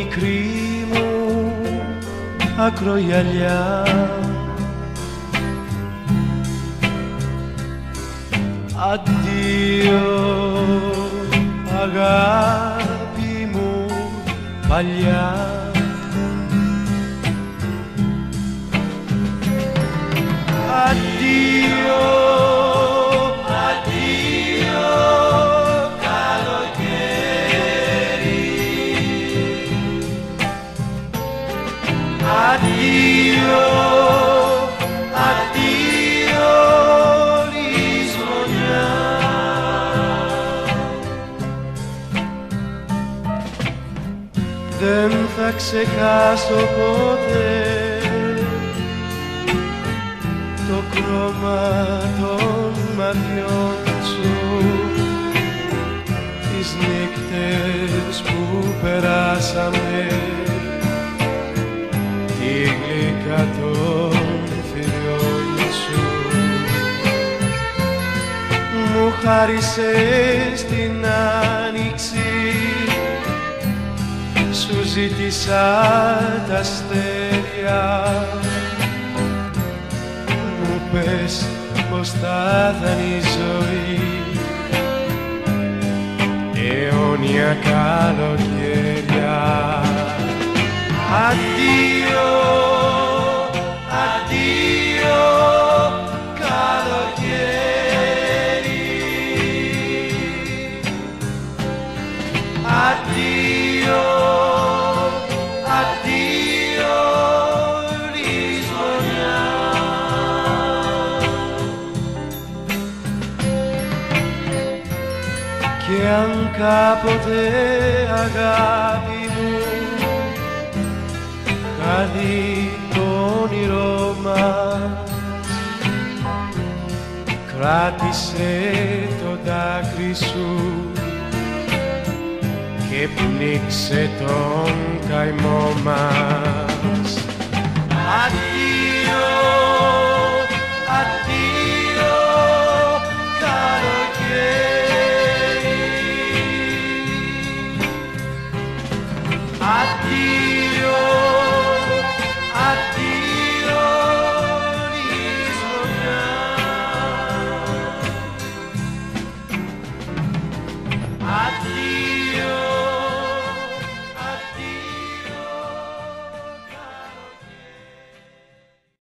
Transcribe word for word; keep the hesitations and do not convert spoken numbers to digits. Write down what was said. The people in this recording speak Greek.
μικρή μου ακρογιαλιά. Αντίο αγάπη μου παλιά. Αντίο, αντίο καλοκαίρι. Αντίο, αντίο λησμονιά. Δεν θα ξεχάσω ποτέ το χρώμα των ματιών σου, τις νύχτες που περάσαμε, τη γλύκα των φιλιών σου. Μου χάρισες την άνοιξη, σου ζήτησα τα αστέρια. Πες πως θα ήταν η ζωή, αιώνια καλοκαίρια. Αντίο, αντίο καλοκαίρι. Αντίο, αντίο λησμονιά. Κι αν κάποτε αγάπη μου χαθεί το όνειρό μας, κράτησε το δάκρυ σου και πνίξε τον καημό μας. Αντίο, αντίο καλοκαίρι. Αντίο, αντίο λησμονιά. Αντίο.